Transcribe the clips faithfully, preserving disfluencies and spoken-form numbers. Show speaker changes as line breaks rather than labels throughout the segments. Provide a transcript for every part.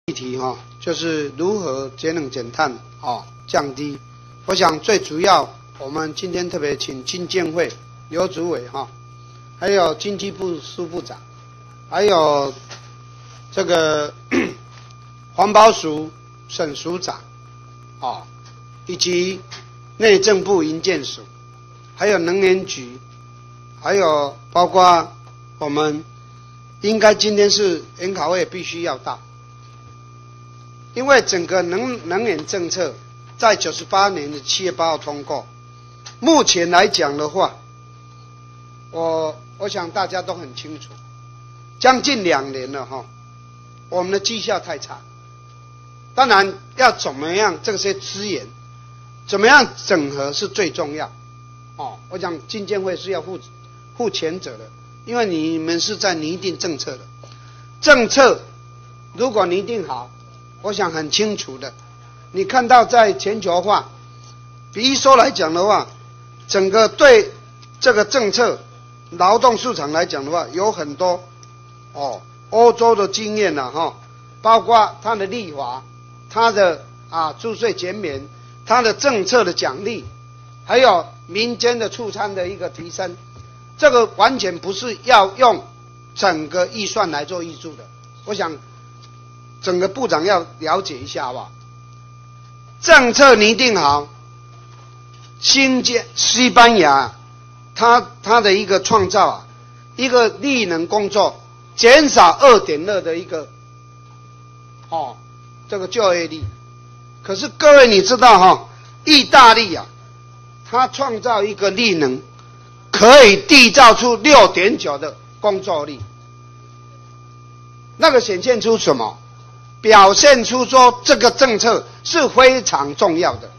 议题哈、哦，就是如何节能减碳哦，降低。我想最主要，我们今天特别请经建会刘主委哈、哦，还有经济部苏部长，还有这个环保署沈署长，哦，以及内政部营建署，还有能源局，还有包括我们应该今天是研讨会必须要到。因为整个能能源政策在九十八年的七月八号通过，目前来讲的话，我我想大家都很清楚，将近两年了哈，我们的绩效太差。当然要怎么样这些资源，怎么样整合是最重要。哦，我讲经建会是要负负全责的，因为你们是在拟定政策的，政策如果拟定好。我想很清楚的，你看到在全球化，比如说来讲的话，整个对这个政策劳动市场来讲的话，有很多哦欧洲的经验呐、啊、哈，包括它的立法，它的啊租税减免，它的政策的奖励，还有民间的促餐的一个提升，这个完全不是要用整个预算来做挹注的。我想。整个部长要了解一下好不好？政策拟定好，新加西班牙，它它的一个创造啊，一个力能工作减少二点二的一个哦这个就业率。可是各位你知道哈、哦，意大利啊，它创造一个力能可以缔造出六点九的工作力，那个显现出什么？表现出说这个政策是非常重要的，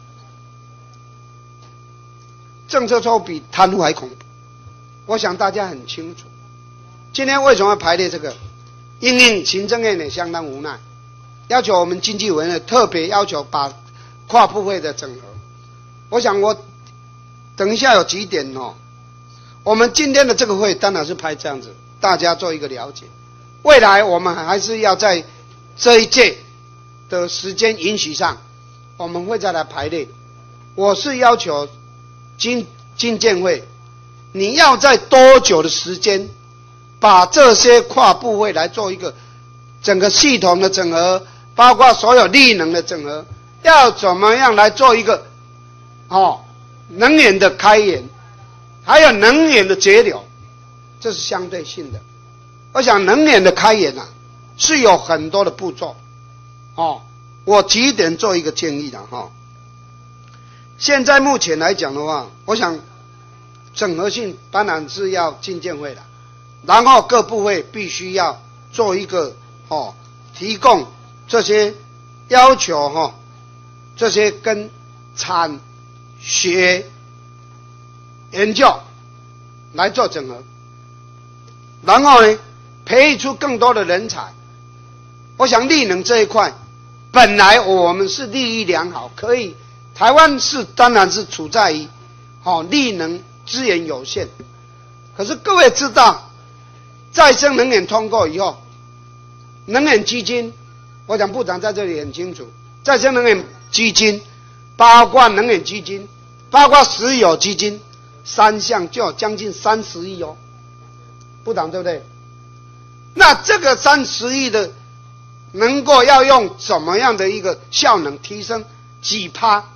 政策错误比贪污还恐怖，我想大家很清楚。今天为什么要排列这个？因应行政院也相当无奈，要求我们经济委员特别要求把跨部会的整合。我想我等一下有几点哦，我们今天的这个会当然是排这样子，大家做一个了解。未来我们还是要在这一届的时间允许上，我们会再来排列。我是要求经经建会，你要在多久的时间，把这些跨部会来做一个整个系统的整合，包括所有力能的整合，要怎么样来做一个哦能源的开源，还有能源的节流，这是相对性的。我想能源的开源啊。是有很多的步骤，哦，我几点做一个建议的哈、哦。现在目前来讲的话，我想整合性当然是要经建会的，然后各部会必须要做一个哦，提供这些要求哈、哦，这些跟产学研究来做整合，然后呢，培育出更多的人才。我想力能这一块，本来我们是利益良好，可以台湾是当然是处在于哦力能资源有限，可是各位知道，再生能源通过以后，能源基金，我想部长在这里很清楚，再生能源基金，包括能源基金，包括石油基金，三项就有将近三十亿哦，部长对不对？那这个三十亿的。能够要用怎么样的一个效能提升几趴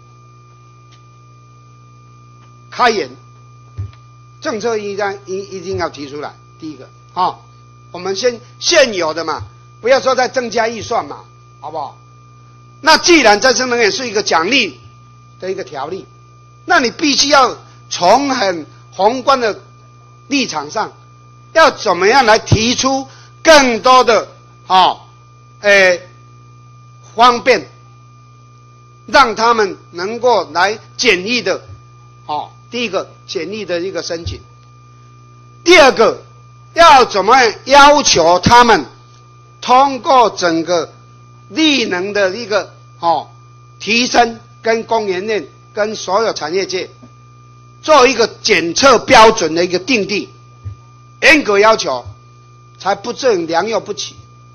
开源政策一定一一定要提出来。第一个啊、哦，我们先现有的嘛，不要说再增加预算嘛，好不好？那既然再生能源是一个奖励的一个条例，那你必须要从很宏观的立场上，要怎么样来提出更多的啊？哦诶，方便，让他们能够来简易的，哦，第一个简易的一个申请，第二个要怎么样要求他们通过整个力能的一个哦提升，跟供应链跟所有产业界做一个检测标准的一个定定，严格要求，才不致良莠不齐。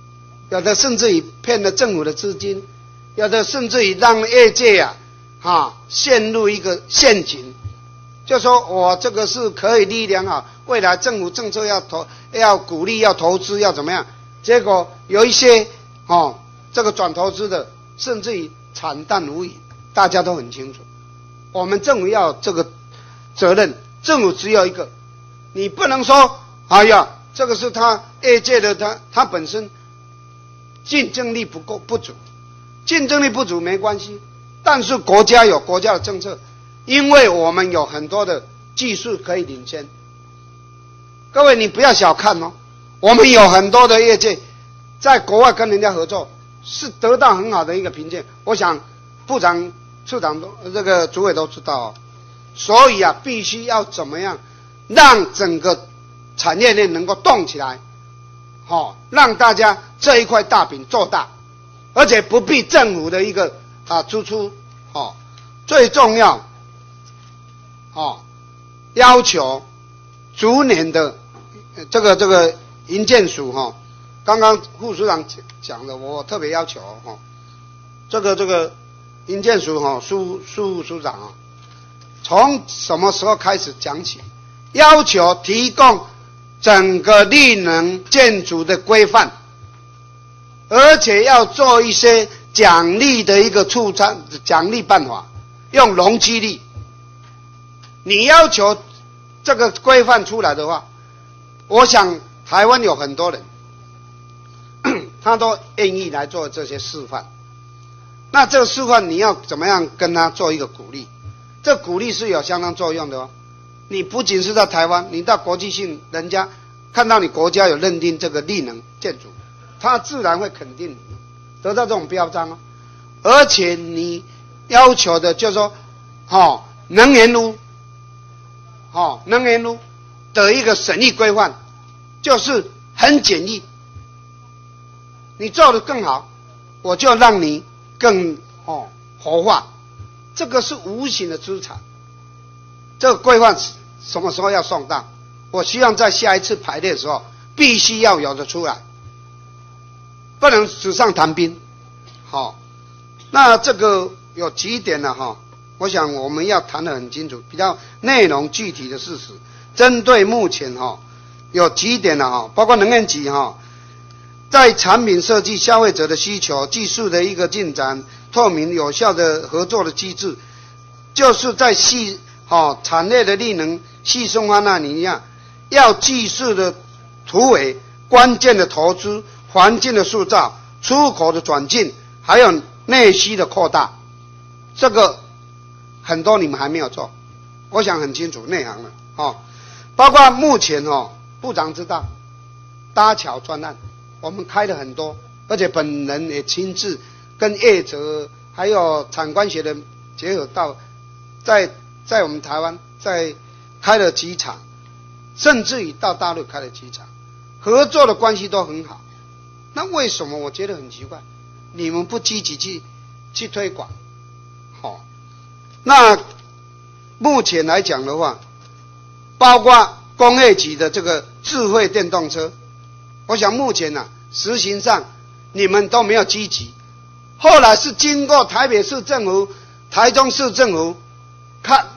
有的甚至于骗了政府的资金，有的甚至于让业界啊，啊陷入一个陷阱，就说我这个是可以力量啊，未来政府政策要投要鼓励要投资要怎么样，结果有一些哦这个转投资的，甚至于惨淡无语，大家都很清楚。我们政府要有这个责任，政府只有一个，你不能说哎呀这个是他业界的他他本身竞争力不够不足，竞争力不足没关系，但是国家有国家的政策，因为我们有很多的技术可以领先。各位你不要小看哦，我们有很多的业界在国外跟人家合作是得到很好的一个评价，我想部长处长都这个主委都知道哦。所以啊必须要怎么样让整个产业链能够动起来，哦，让大家这一块大饼做大，而且不必政府的一个啊支出，哦，最重要，哦，要求逐年的这个这个营建署哈、哦，刚刚副署长讲的，我特别要求哈、哦，这个这个营建署哈、哦，苏苏副署长啊、哦，从什么时候开始讲起？要求提供整个绿能建筑的规范，而且要做一些奖励的一个促参奖励办法，用容积率。你要求这个规范出来的话，我想台湾有很多人，他都愿意来做这些示范。那这个示范你要怎么样跟他做一个鼓励？这鼓励是有相当作用的哦。你不仅是在台湾，你到国际性，人家看到你国家有认定这个绿能建筑，他自然会肯定你，得到这种标章哦。而且你要求的就是说，哦，能源屋，哦，能源屋的一个审议规范，就是很简易，你做得更好，我就让你更哦活化，这个是无形的资产。这个规范什么时候要送到？我希望在下一次排列的时候，必须要有的出来，不能纸上谈兵。好、哦，那这个有几点呢？哈，我想我们要谈得很清楚，比较内容具体的事实。针对目前哈、哦，有几点呢？哈，包括能源局哈，在产品设计、消费者的需求、技术的一个进展、透明有效的合作的机制，就是在细。哦，产业的力能细分方案一样，要技术的突围、关键的投资、环境的塑造、出口的转进，还有内需的扩大，这个很多你们还没有做，我想很清楚内行了哦。包括目前哦，部长知道搭桥专案，我们开了很多，而且本人也亲自跟业者还有产官学的结合到在。在我们台湾，在开了几场，甚至于到大陆开了几场，合作的关系都很好。那为什么我觉得很奇怪？你们不积极去去推广？好、哦，那目前来讲的话，包括工业局的这个智慧电动车，我想目前呢、啊，实行上你们都没有积极。后来是经过台北市政府、台中市政府。看，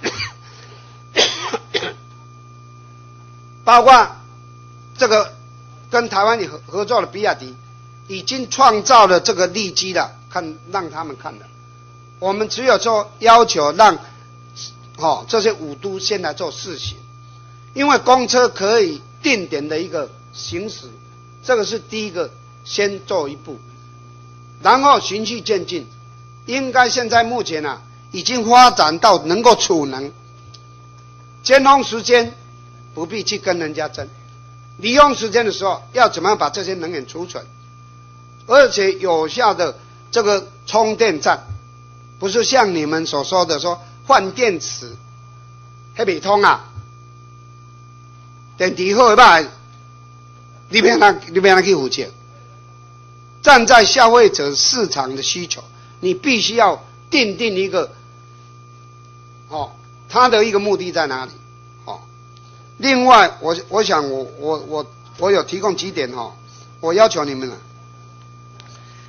包括这个跟台湾合合作的比亚迪，已经创造了这个利基了，看让他们看了。我们只有说要求让，哦这些五都先来做试行，因为公车可以定点的一个行驶，这个是第一个，先做一步，然后循序渐进。应该现在目前啊。已经发展到能够储能，尖峰时间不必去跟人家争，利用时间的时候要怎么样把这些能源储存，而且有效的这个充电站，不是像你们所说的说换电池，那不通啊，电池好歹，你别拿你别拿去付钱，站在消费者市场的需求，你必须要定定一个。哦，他的一个目的在哪里？哦，另外，我我想我我我我有提供几点哈、哦，我要求你们了。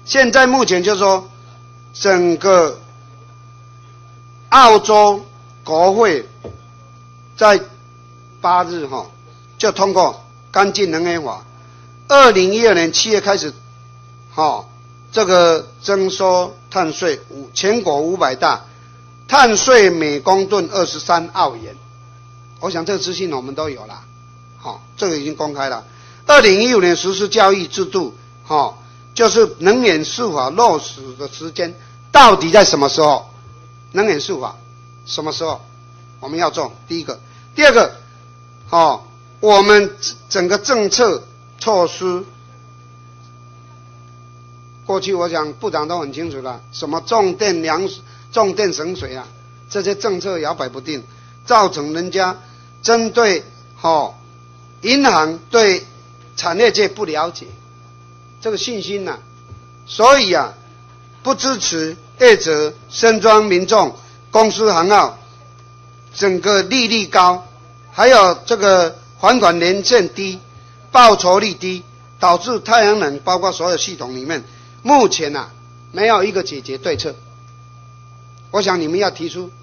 现在目前就是说，整个澳洲国会在八日哈就通过干净能源法，二零一二年七月开始，哈这个征收碳税五全国五百大，碳税每公吨二十三澳元。我想这个资讯我们都有了，好，这个已经公开了。二零一五年实施教育制度，哈，就是能源税法落实的时间到底在什么时候？能源税法什么时候我们要做？第一个，第二个，哦，我们整个政策措施，过去我想部长都很清楚了，什么种电粮、种电省水啊，这些政策摇摆不定，造成人家针对哦银行对产业界不了解这个信心呐、啊，所以啊不支持业者、深庄民众、公司行号，整个利率高，还有这个还款年限低，报酬率低，导致太阳能包括所有系统里面，目前啊没有一个解决对策。我想你们要提出。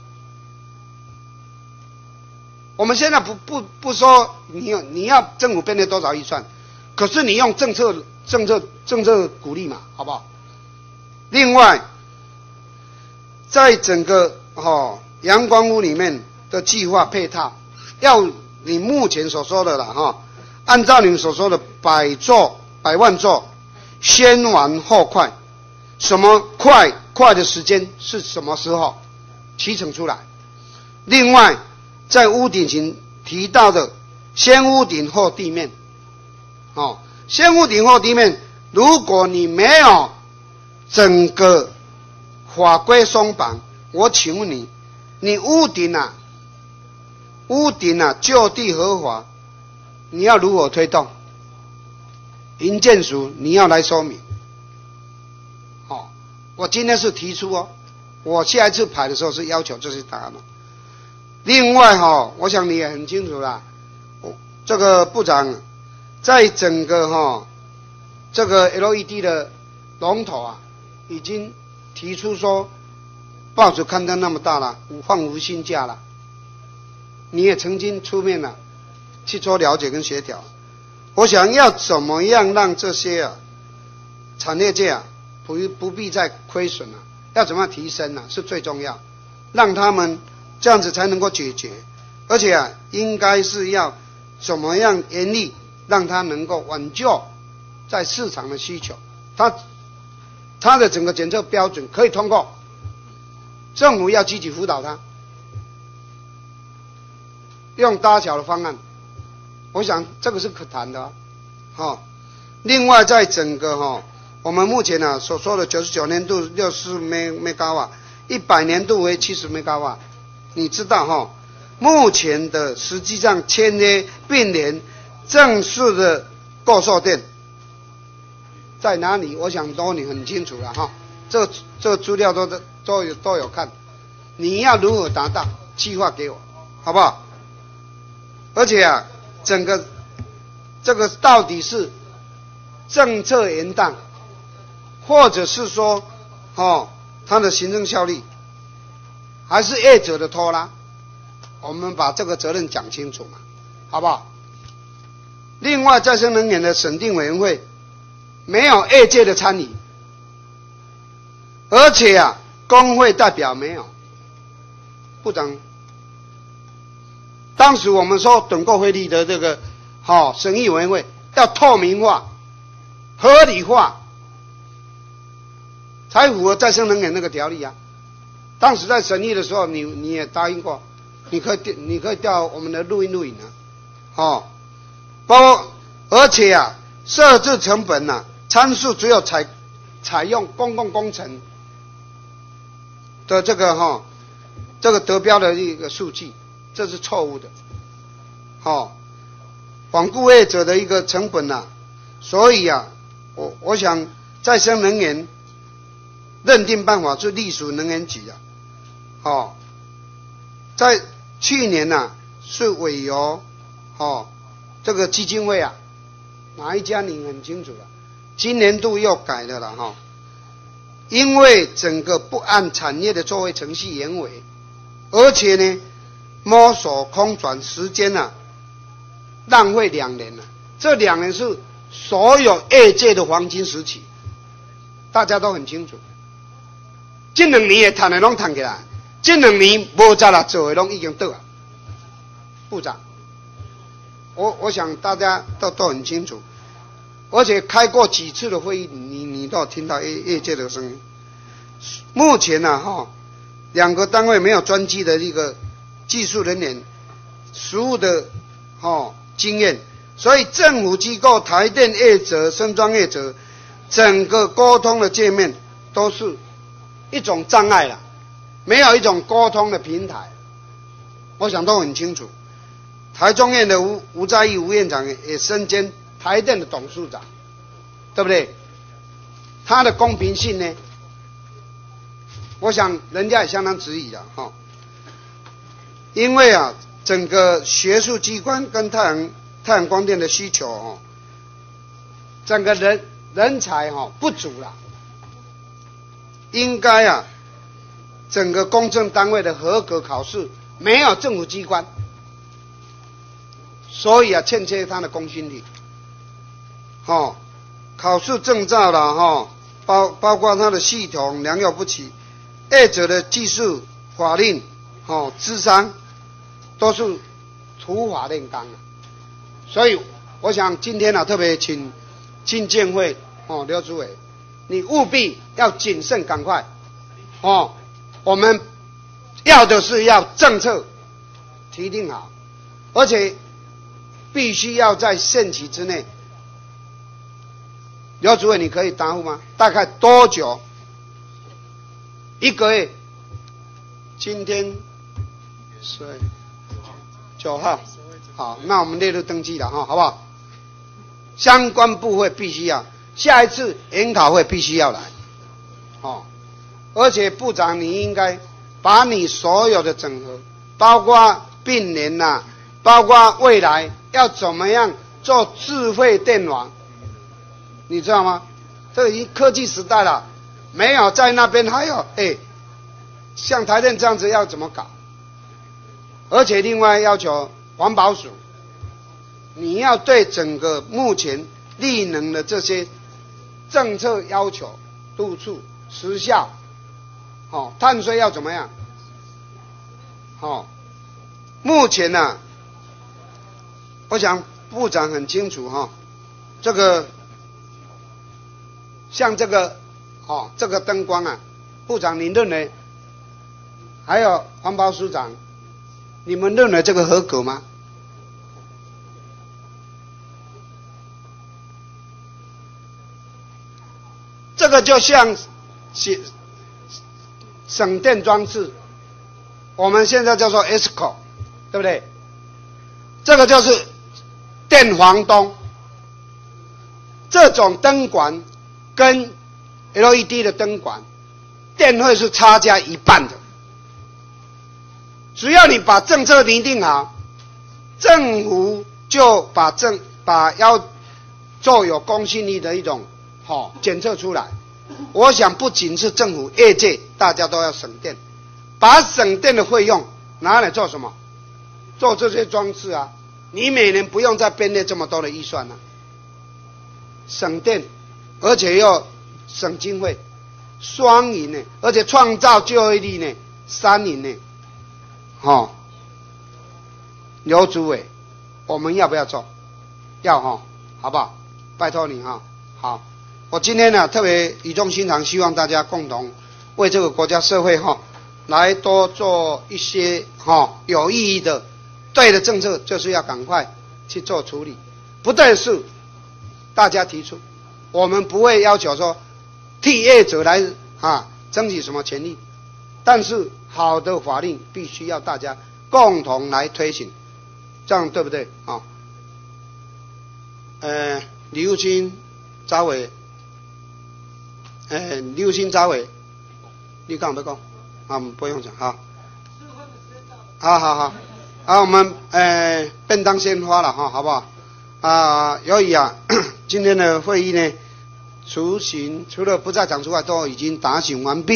我们现在不不不说你有你要政府编列多少预算，可是你用政策政策政策鼓励嘛，好不好？另外，在整个哦阳光屋里面的计划配套，要你目前所说的啦哈、哦，按照你们所说的百座百万座，先完后快，什么快快的时间是什么时候提成出来？另外。在屋顶前提到的先屋顶后地面，哦，先屋顶后地面，如果你没有整个法规松绑，我请问你，你屋顶啊，屋顶啊就地合法，你要如何推动？营建署你要来说明。哦，我今天是提出哦，我下一次排的时候是要求这些答案哦。另外哈、哦，我想你也很清楚啦，这个部长在整个哈、哦、这个 L E D 的龙头啊，已经提出说，报纸刊登那么大了，放无薪假了，你也曾经出面了，去做了解跟协调。我想要怎么样让这些啊产业界啊不不必再亏损了、啊，要怎么样提升呢、啊？是最重要，让他们。这样子才能够解决，而且啊，应该是要怎么样严厉，让它能够挽救在市场的需求，它它的整个检测标准可以通过，政府要积极辅导它，用搭桥的方案，我想这个是可谈的啊。哦，另外在整个哈、哦，我们目前呢、啊、所说的九十九年度六十四兆瓦，一百年度为七十兆瓦。你知道哈、哦，目前的实际上签约并联正式的购售店在哪里？我想都你很清楚了哈，这这资料都都有都有看，你要如何达到？计划给我，好不好？而且啊，整个这个到底是政策延宕，或者是说哦它的行政效力？还是业者的拖拉，我们把这个责任讲清楚嘛，好不好？另外，再生能源的审定委员会没有业界的参与，而且啊，工会代表没有。部长，当时我们说等购汇率的这个好、哦、审议委员会要透明化、合理化，才符合再生能源那个条例啊。当时在审议的时候，你你也答应过，你可以你可以调我们的录音录影啊，哦，包括而且啊，设置成本呐、啊，参数只有采采用公共工程的这个哈、哦，这个得标的一个数据，这是错误的，哦，罔顾业者的一个成本呐、啊，所以啊，我我想再生能源认定办法是隶属能源局啊。哦，在去年呐、啊、是委由哦这个基金会啊哪一家你很清楚了，今年度又改了了哈、哦， 因为整个不按产业的作业程序原委，而且呢，摸索空转时间啊，浪费两年了。这两年是所有业界的黄金时期，大家都很清楚。这两年的赚的拢赚起来，这两年无在啦做的拢已经倒了。部长，我我想大家都都很清楚。而且开过几次的会议，你你都有听到业业界的声音。目前呢、啊，哈，两个单位没有专机的一个技术人员、实务的哈经验，所以政府机构、台电业者、深装业者，整个沟通的界面都是一种障碍了，没有一种沟通的平台。我想都很清楚。台中院的吴吴在义吴院长也身兼台电的董事长，对不对？他的公平性呢？我想人家也相当质疑的哈，因为啊，整个学术机关跟太阳太阳光电的需求哦，整个人人才哈不足了，应该啊，整个公证单位的合格考试没有政府机关，所以啊，欠缺他的公信力。哦，考试证照啦，哈、哦，包包括它的系统良莠不齐，业者的技术、法令、哦，智商，都是土法炼钢啊。所以，我想今天啊，特别请经建会哦，刘主委，你务必要谨慎，赶快哦，我们要的是要政策提定好，而且必须要在限期之内。刘主委，你可以答复吗？大概多久？一个月？今天十月九号，好，那我们列入登记了哈，好不好？相关部会必须要，下一次研讨会必须要来，哦，而且部长你应该把你所有的整合，包括并联呐、啊，包括未来要怎么样做智慧电网。你知道吗？这个已经科技时代了，没有在那边还有哎，像台电这样子要怎么搞？而且另外要求环保署，你要对整个目前力能的这些政策要求督促实效，哦，碳税要怎么样？哦，目前呢、啊，我想部长很清楚哈、哦，这个。像这个，哦，这个灯光啊，部长您认为，还有环保署长，你们认为这个合格吗？这个就像省省电装置，我们现在叫做 E S C O， 对不对？这个就是电房东，这种灯管。跟 L E D 的灯管电费是差价一半的，只要你把政策拟定好，政府就把政把要做有公信力的一种好、哦、检测出来。我想不仅是政府，业界大家都要省电，把省电的费用拿来做什么？做这些装置啊，你每年不用再编列这么多的预算了、啊，省电。而且又省经费，双赢呢，而且创造就业率呢，三赢呢，哦，刘主委，我们要不要做？要哈、哦，好不好？拜托你哈、哦，好，我今天呢特别语重心长，希望大家共同为这个国家社会哈、哦，来多做一些哈、哦、有意义的对的政策，就是要赶快去做处理，不对的事大家提出。我们不会要求说替业者来啊争取什么权利，但是好的法令必须要大家共同来推行，这样对不对啊？呃，李幼清查委，呃，李幼清查委，你讲不讲？啊，不用讲哈。好好好，啊，我们呃便当先发了哈，好不好？啊，由于啊今天的会议呢， 除刑除了不在场之外，都已经打醒完毕。